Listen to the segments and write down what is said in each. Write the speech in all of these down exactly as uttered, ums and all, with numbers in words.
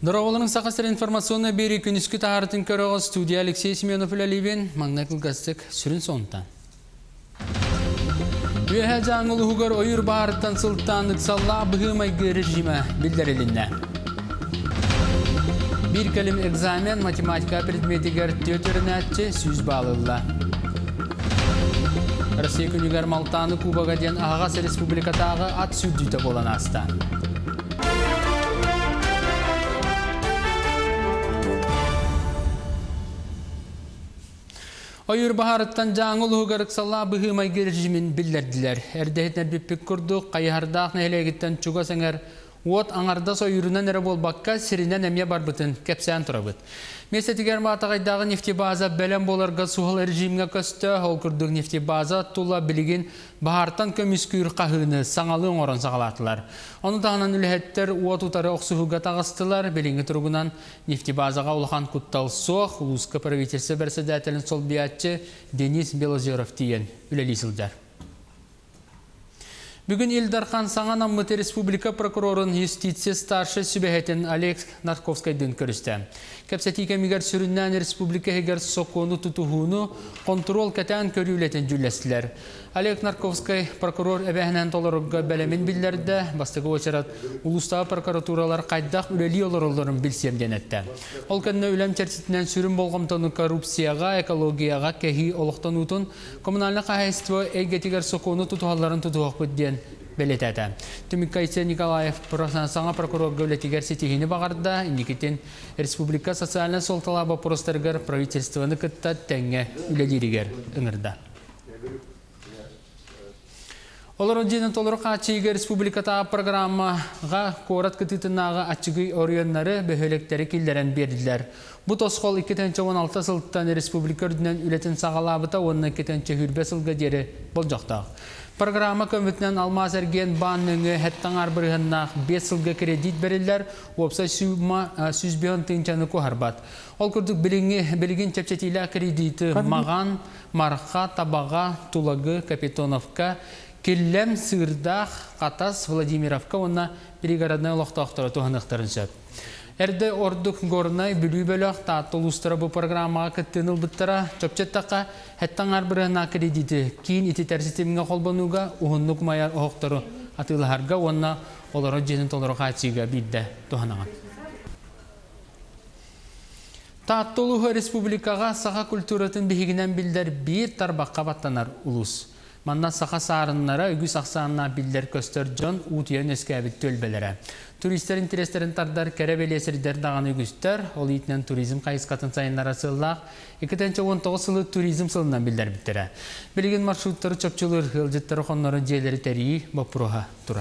Дороволының сақастыр информационны бері күніскі тағарытын көріғы студия Алексей Семенов үләлейбен маңнақыл ғастық сүрін соңынтан. Үйәхә жаңыл ұғығыр ойыр бағарыттан сылттан ұқсалла бұғымайғы режимі білдірілінді. Bir кәлім экзамен математика предметігер төтірін әтчі сүз балылы. Россия күнігер Малтаны Кубаға ден Ағас Республикатағы ат сүрдүйті болан аста. Ойыр бағарыттан жаңыл ұғығыр ұқсалла бұғымайғы режимін білдірділер. Әрдейтінер біппік күрдік, қайығардақ нәйлегіттен чуға сәңер От аңарда сойырынан әрі болбаққа сірінен әме барбытын кәпсән тұрабыт. Местетігер матағайдағы нефтебаза бәлем боларға суғыл режимге көсті, ол күрдік нефтебаза тұла білген бағартан көміскүйір қағыны саңалың орын сағалатылар. Оны тағынан үліхеттер от ұтары оқсуғыға тағыстылар, білінгі тұрғынан нефтебазаға ұлған құттал соқ, ұлысқы правительсі бәрсәдәтелін сол биятчы Денис Белозеров тиен үлелесілдер. Бүгін Илдархан Саңан Аммыты Республика прокурорын юстиция старшы сүбәхетін Олег Нарковскайдың көрісті. Кәпсәті кәмігер сүріннән республика егер соқуыны тұтуғуыны контрол кәтән көрілетін жүләсілер. Олег Нарковскай прокурор әбәхінен толырыға бәлемін білдерді, бастығы очарат ұлыстағы прокуратуралар қайдақ үлелі олырыларын білсемден әтті. Ол кәнні үләм чәртетінен сүрін болғамтаны коррупцияға, экологияға кәхи олықтан ұтын коммунальны қағайыстығы әйгетігер соқуыны тұтуғаларын тұтуғақ бүдден белетәді. Түміккайсы Николаев саңа прокурор гәулетігер сетігіні бағарда, индикетін республика социален сол талаба простаргар правительствоны кітті тәңе үлелерігер үңірді. Олар өнденің толыры қачыйғы республикатағы программаға қорат күтітінағы ачығы орионлары бөхелектері келдерін берділер. Бұт осқол екі мың он алты сылттан республика үрдінен үлетін сағалабыта онына екі мың хүрбе сылға дері бол жоқтақ. Программа көмітінен алмаз әрген баныңы әттің арбырығыннақ бес сылға кредит берілер, опса сүзбеғын тыңчаны көғарбат. Ол күрдік білген чәпчетілі кредиті маған, марқа, табаға, тулагы, капитоновка, келлем, сырдақ, қатас, Владимировка, онна перегородны олықтақтыры туғанықтарын сөп. Әрді ордық ғорынай бүлі бөліқ таатты ұлыстыры бұл программаға күттін ұлбыттыра чөпчеттаққа әттің арбырығына кредиті кейін ити тәрсетемінге қолбануға ұғынлық майар оқтыры атылығарға онна олары женін толыры қатсыға білді туғанаған. Таатты ұлығы республикаға саға культуратын бігінен білдер бір тарбаққа баттанар ұлыс. Манна сақа сарынлары үгіз ақсанына білдер көстер жон ұтыян өскәбіт төлбелері. Туристер интерестерін тардар кәрәбелесірдер даған үгістер, ол етінен туризм қайысқатын сайынлары сыллақ, екі мың он тоғыз сылы туризм сылынан білдер біттірі. Білген маршруттары чөпчілер ғылжеттері қонлары жерлері тәрейі бапыруға тұрар.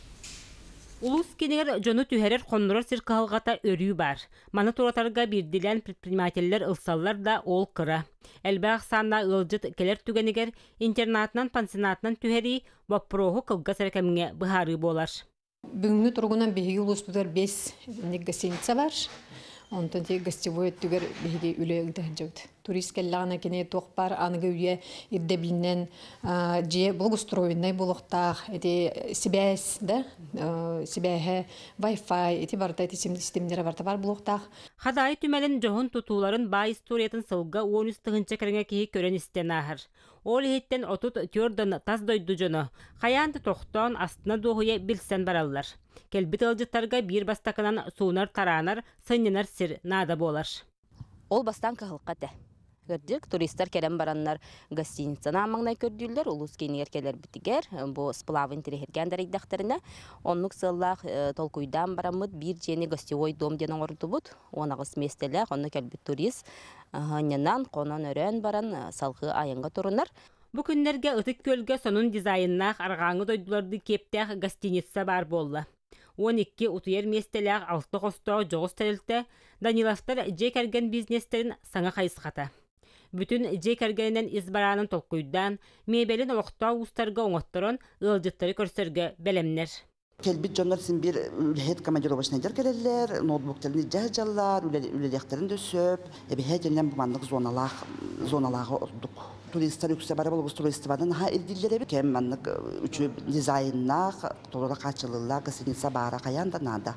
Улус кенегер жону түхерер қоннырыр сиркалғата өрүй бар. Маны туратарға бірділен предпринимателлер ылсаллар да ол қыра. Әлбәқ санна ылжыт келер түгенегер интернатынан пансионатынан түхери баппыроху қылға сәркәміңе бұхары болар. Бүгінгі тұрғынан бейгі улус бұдар бес гостиница бар. Онтан те гостевой түгер бейгі үлі ұлдығын жауды. Турист кәллағына кене тоқ бар, анығы үйе ирде білінен же благоустроенный болуқтақ, әте сибәс, сибәхі, Wi-Fi, әте барда, әте системдері барда бар болуқтақ. Хадай түмәлін жоғын тұтуларын бай историятын сылға он үстігінші кәріңе кейі көрен істен ағыр. Ол ехеттен отут түрдін таз дойду жоны. Қаянды тоқтан астына доғуя білсен баралар. Келбіт ылжыттарға бір бастақынан суынар таранар, сынненар сір нада болар. Ол бастан қағылқаты. Көрдік, туристер керен бараннар гостиницаны амаңнай көрдүлер, улус кейінер келер бітігер, бұл сплавын терехерген дәрейдақтарына. Онлық сыллақ толкуйдан барамыд бір жені гостевой дом денің орды бұд. Онағыз местелі, оны келбіт турист, ғанянан, қонан өрен баран, салғы айынға тұрынар. Бұл күнлерге ұтық көлге сонun дизайннақ арғаңы дойдыларды кептәқ гостиница бар болы. он екі утуер местеләқ алты қостау жоғыз тәрілті, Даниловтар жек әрген бизнестерін саңа қайысқата. Бүтін жек әргенінен избаранын толқуйдан, мебелін олықтау ұстарға оңыттырын ылжыттары көрсерге бәлемнер. Келбит жонлар син бир үлһет командировочный дер келелер, ноутбуктарны жажаллар, үлелехтерин дөсөп, эби хәҗеннән бу мандык зоналар, зоналарга ордук. Туристлар үксә бара булып туристлардан ха илдилләре бит кем мандык үчү дизайннар, толора качылылар, гостиница бара каянда нада.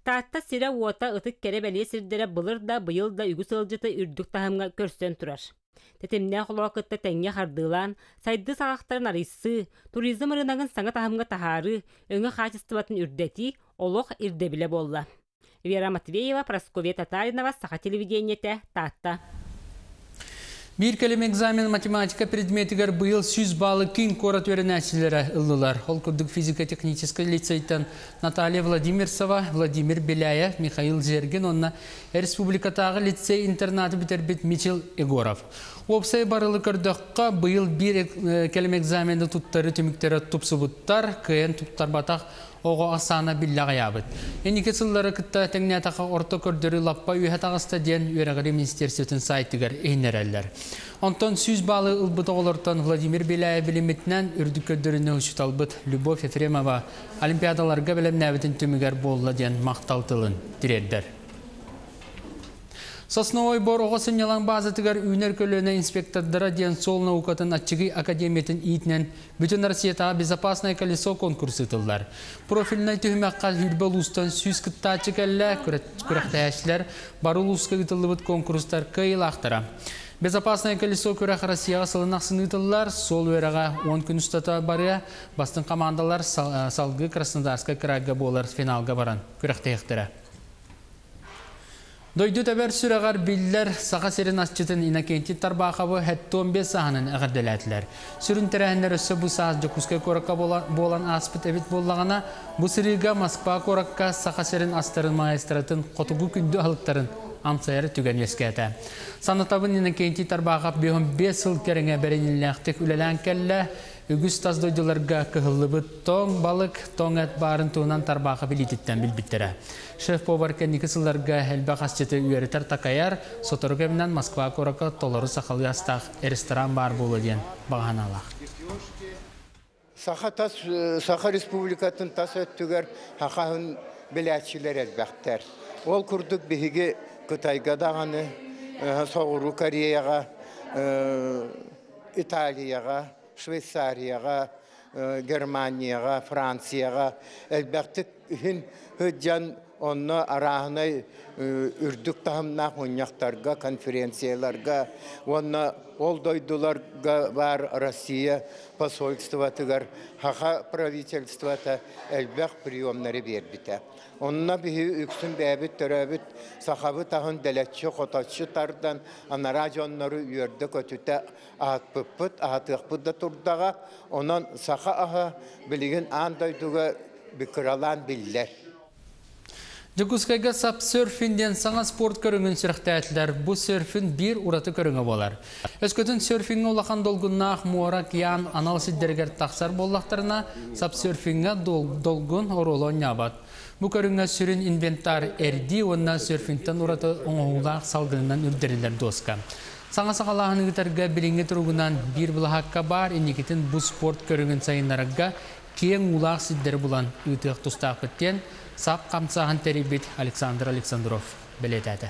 Taatта sire uota ıtık kere beliye sirdere bılır da bıyıl da ügü sılcıtı ürdük tahımga körsen turar. Tetemne xolokıtta tenge xardılan, saydı sağaqtарын arısı, turizm ırınağın sana tahımga taharı, öngü xaçıstıvatın ürdeti, oloq irdebile bolla. Vera Matveyeva, Praskovya Tatarinova, Saha televideniyete, Taatta. Bir kelime egzamin matematika предметігер быйыл сүз балы кин корат өрінәсілері ыллылар. Ол күрдік физико-технический лицейтен Наталья Владимирсова, Владимир Беляев, Михаил Зергин, онна республикатағы лицей интернаты бітербет Мичел Егоров. Опсай барылы көрдіққа быйыл бір келime экзаменді тұттары түміктері тұпсы бұттар, күйен тұттар батақ оғы асана биллаға ябыт. Енеке сыллары күтті тәңнетаға орта көрдірі лаппа үйе тағыста ден үйрәғыры министерсиятын сайтығыр eynerәлләр. Онтон сүз балы ылбыт оғылыртан Владимир Беляев білімітінен үрді көрдіріні ұшыт албыт Любовь Ефремова олимпиадаларға білімнәбітін түмігер болла ден мақталтылын дирердер. Сосновой бор оғысын ялан базатығар үйнер көліне инспектордара ден сол наукатын атчығы академиятын ийтінен бүтін Россиятаға безопасное колесо конкурсы тылдар. Профильный түйімаққа хүрбел ұстан сүз кыттачы кәлі күрәқтәйәшілер барыл ұсқы ұтылыбыт конкурстар кайыл ақтыра. Безопасное колесо күрәқ Россияға сылынақсын ұтылдар, сол өреға он күн ұстата барыя, бастың командалар салғы Краснодарска крайға болар финалға баран күрәқтәйіқтірі. Дойду тәбәр сүрәғар биллер саға серін асчытын инакенти тарбақабы хәтті он бес сағанын әғірделәтілер. Сүрін тәрәхінлер өсі бұ сағыз жүкізге коракка болан аспыт әбіт боллағана, бұ сырыға Москва коракка саға серін астарын магистратын қотугу күнді алықтарын амсайары түген ескәті. Санатабын инакенти тарбақап бейхін бес сыл кәріңе бәреніләқтік үлелән кәлі, үгіз таз дойдыларға кығылыбыт тоң балық, тоң әт барын туынан тарбақы білетіттен білбіттірі. Шеф-повар кәнекі сылларға әлбәқ асчеті үйерітер тақаяр, сотору кәмінен Москва қорақа толыры сақалы астақ ресторан бар болы ден бағаналақ. Саха республикатын тас өттігер хақағын біләтшілер әлбәқтер. Ол күрдік бігі Қытайға дағаны, Соғыру Кореяға, Италияға, Швейцарияға, Германияға, Францияға әлбәқтік үхін хүджан онны арағына үрдік тағымнақ ойнақтарға, конференцияларға, онны ол дойдыларға бар Россия посольстватығар, хақа правительствата әлбәқ приемнары бербіті. Онна бігі үксін бәбіт, төрәбіт, сақабы тағын дәләтші, қотатшы тардан, анара жонлары үйерді көтіті ағытпыппыт, ағытықпыды тұрдаға, онан сақа аға білігін андайдыға бікіралан білдер. Жакускайга сап серфинден саңа спорт көріңін сұрақтәтілер. Бұ серфин бір ұраты көріңі болар. Өскөтін серфингі олақан долгыннақ муарак ян анал сиддергер тақсар боллақтарына сап серфинге долгын оролон ябат. Бұ көріңі сүрін инвентар әрді, онна серфингтен ұраты оңғылақ салғынынан үрдерілер доска. Саңа сақалағын үгітерге біліңгі тұрғынан бір бұлаққа бар, енекетін бұ спорт көріңін сайынларыға кең ұлақ сиддер бұлан үйтіқ тұстақ көттен сап қамсағын тәребет Александр Александров білетәді.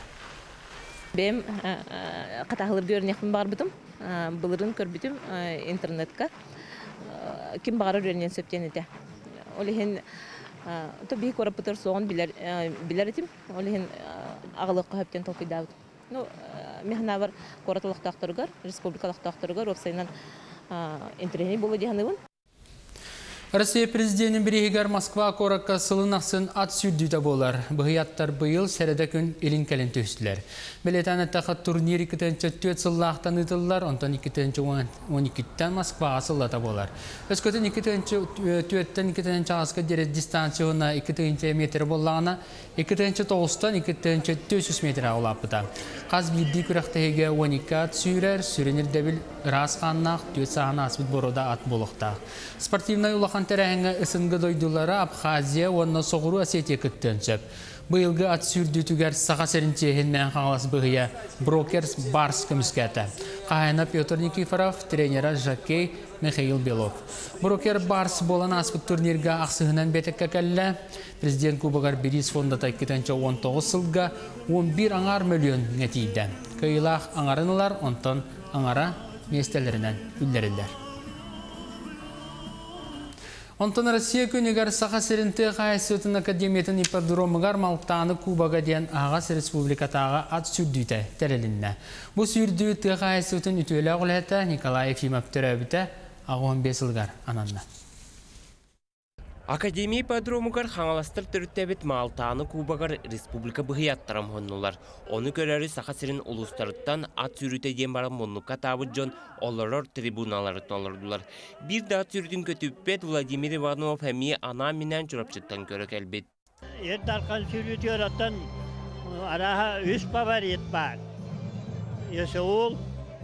Бем қатағылыр көрінекпін бар бұдым, бұлырын көрбітім интернетқа. Кім бағар өрінен сөптен еті. Олеген тобі көріп бұтыр соғын білер етім. Олеген ағылыққа хөптен толқида бұд. Мехна бар қоратылықтақтырғар, республикалықтақтырғар, опсайынан интернет болу дегенігін. Россия президентінің бірегігер Москва қораққа сылынақсын ат сүрдүйті болар. Бұғияттар бұйыл сәреді күн елін кәлін төстілер. Білетән әттіқат турнир икітінші төт сыллақтан ұтылар, онтан икітінші он екіден Москваға сыллата болар. Өскөтін икітінші төттен икітінші ағасқа дерет дистанцияна икітінші метр болағына, икітінші тоғыстан икітінші төрт жүз метр ауылапыда. Қаз бірді күрәқтіге он екі ат сүйрер, сүренер дәбіл рас қаннақ, төт сағын асбыт борода ат болықта. Спортивный улақан тәрәңі ысынғы дойдылары Абхазия, онына соғыру Осетия күттен сөп. Бұйылғы ат сүрдүтігер саға сәрінчейін мән қағалас бұғыя Брокерс Барс көміскәті. Қағайна Петр Никифоров, тренера Жакей Михаил Белов. Брокер Барс болан аспыт турнирға ақсығынан бәтікке кәлі. Президент Кубағар Берис фондата икітінші он тоғыз сылға он бір аңар миллион нәтейді. Кайылақ аңарынылар, онтан аңара местелерінен үллерілер. Онтон Россия күнігер сақа сірінті қайсытын академиятын ипподромығар Малтаны Кубаға ден Ағас Республикатаға ат сүрдүйті тәрелінні. Бұл сүрдүйті қайсытын үтөлі ғылеті Николай Ефимов түрәбіті ағуан бес ылғар ананна. Академия ипподромығар қаңаластыр түрттәбет Малтаны Кубаға Республика бұғияттарам ғоннулар. Оны көрәрі сақа сірін ұлыстарыттан ат сүріті ден барам мұнныққа табыт жон оларыр трибуналары толырдылар. Bir de at sürdün kötüppet Vladimir Ivanov hemi ana minen çorapçıktan körök elbet. Erdarkan sürütüyor atan araha üst bavariyet var. Yasoğul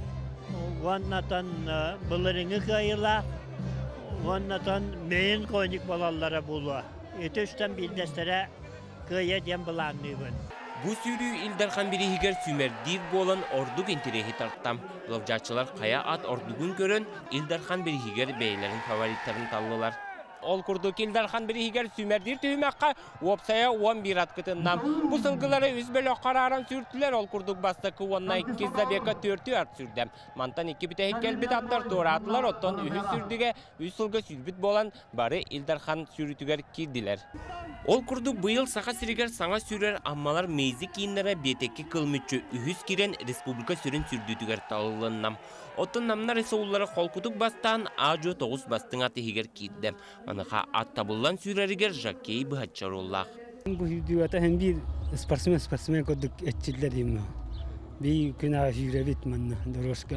vannatan bılırını kayıla vannatan meyin konik balallara bulu. Ötüsten bildestere kıyet yan bulanlığı. Bu sürü İldarhan biri higer sümerdiv bolan orduk interehi tarttam. Lovcatçılar kaya at ordugun görün İldarhan biri higer beylerin favoritlerini tallılar. Ol kurduk İldarhan biri higer sümerdir tühümekka opsaya on bir at kıtından. Bu sılgıları üzbeli kararan sürtüler ol kurduk bastakı onna ikizde beka törtü at sürdem. Mantan iki bite hekkelbit atlar doğru atlar ottan ühü sürdüge üç sılgı sülbüt bolan bari İldarhan sürütüger kirdiler. Ol kurduk bu yıl sağa siriger sana sürer ammalar meyzi kiyinlere betekki kılmıçı ühüz kiren Respublika sürün sürdütüger talılığından. Otun namlar esoğulları kolkutuk bastan ajo toğuz bastın atı higer kiddem. Anıqa at tabıllan süreriger jakkeyi bıhatçar ollaq. Bu hüdüvata hem bir sparsmen sparsmen koduk etçiller imna. Bir günah hürevit manna doroska.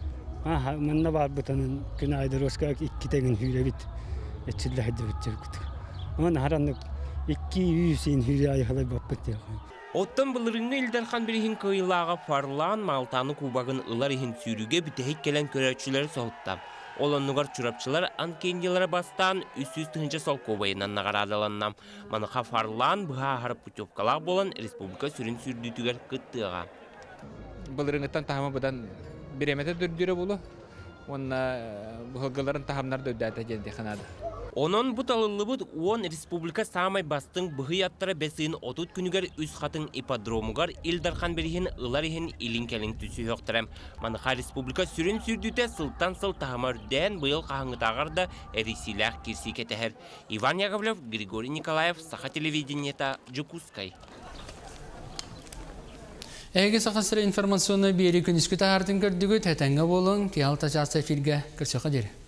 Ha manna var butanın günah doroska iki tegin hürevit etçiller hedevitçer kutuk. Ama naharanlık iki yüzün hüreyayı halay bappet ya. Ottan bılırını İldarhan birihin kıyılağa farlan Maltanı Kubag'ın ılar ihin sürüge bütehik gelen körəççiləri soğuttam. Olanlıgar çurapçılar ankendiyalara bastan üst-üst hınca sol kobayından nağar adalanlam. Manıqa farlan bıha harap putyovkalaq bolan Respublika sürün sürdütüger kıttığa. Bılırınıttan tahama budan bir emete dürdüre bulu. Onna bıhılgıların tahamlar da ödəte geldi xanada. Onun bu talıllıbıd on Respublika samay bastın bıhıyattara besinin otut günüger üst xatın ipodromugar İldarhan birihin ılar ihin ilinkelin tüsü yoqtırem. Manıqa Respublika sürün sürdüte sıltan sıl tahamar den bıyıl qahыңıtağar da erisilah kirsi keteher. Ivan Yakovlev, Grigoriy Nikolaev, Saha televideniyeta, Jukускай. Эге сақасыры информационны бері күніскі тағардың көрдігі тәтәңгі болың, кеғал тачасы эфирге кірсіқы дері.